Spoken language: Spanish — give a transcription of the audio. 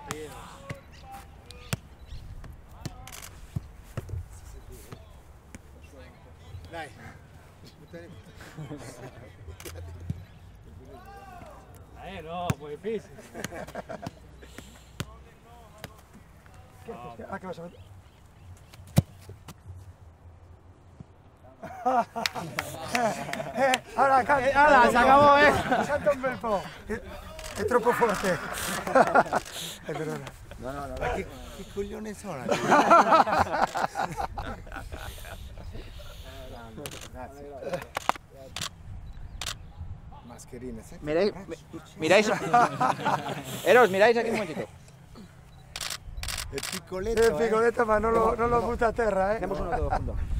Dai. No, muy difícil. ¿Qué vas a meter? Ahora, Se acabó, Salta un belpo. Es troppo fuerte. Perdona. No. ¿Qué coglione sono? Mascherines, ¿eh? Miráis. Eros, miráis aquí un momentito. El picoletto, El picoletto, ma non lo butta a terra, Hacemos uno todo junto.